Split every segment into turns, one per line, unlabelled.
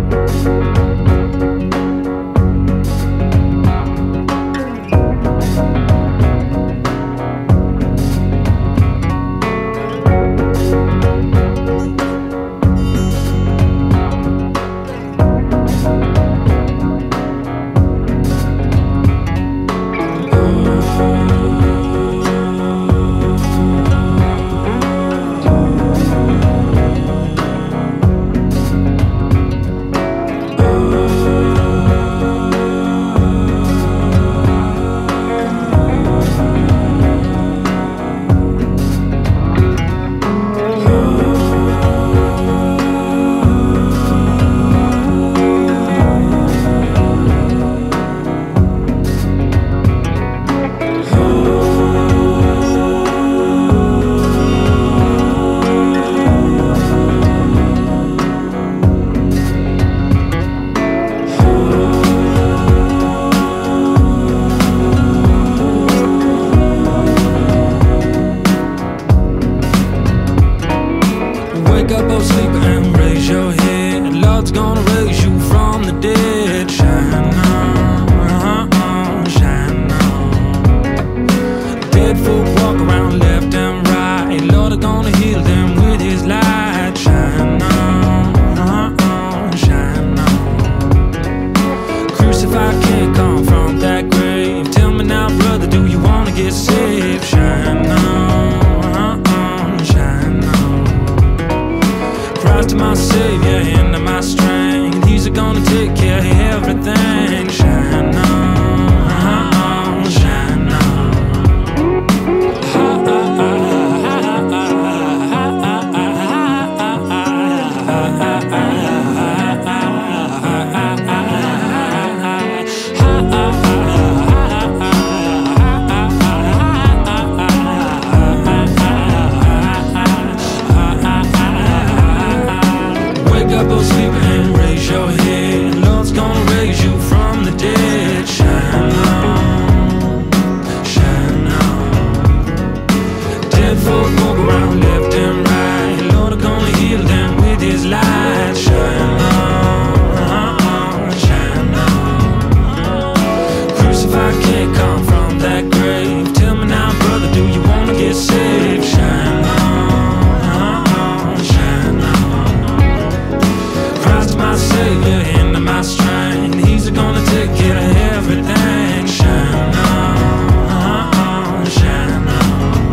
Wake up, oh sleeper, and raise your head. Lord's gonna raise you from the dead. Shine on, shine on. Dead folk walk around left and right. Lord is gonna heal them with his light. Shine on, shine on. Crucified can't come from that grave. Tell me now, brother, do you wanna get saved? Shine on, shine on. Christ my Savior and my strength. He's gonna take care of everything. Shine on, shine on. Wake up, oh sleeper, and raise your head. Lord's gonna raise you from the dead. Shine on, shine on. Dead folk walk around left and right. Lord is gonna heal them with his light. Shine on, shine on. Crucified can't come from that grave. Tell me now, brother, do you wanna get saved? Shine on, shine on. Christ my Savior and my strength. He's gonna take care of everything. Shine on, shine on.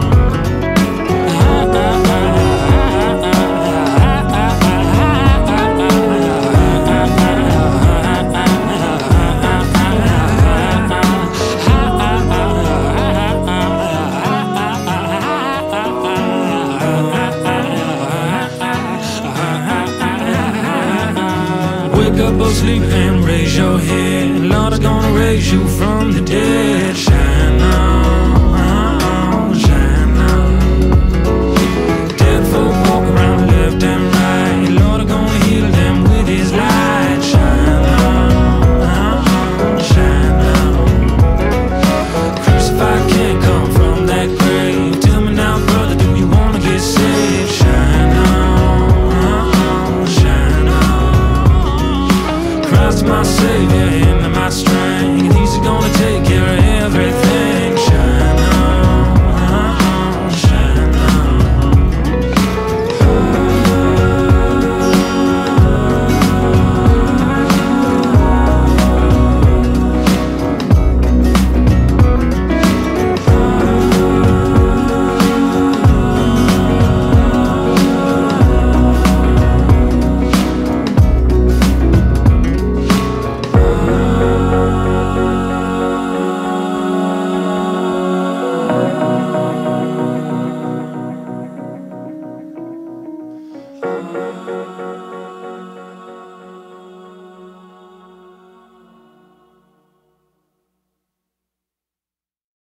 Wake up, oh sleep, and raise your head. Lord is gonna raise you from the dead. Shine on, shine on. Dead folk walk around left and right. Lord is gonna heal them with his light. Shine on, shine on. Crucified can't come from that grave. Tell me now, brother, do you wanna get saved? Shine on, shine on. Christ my Savior and my strength. He's gonna take care of everything. Shine on, shine on.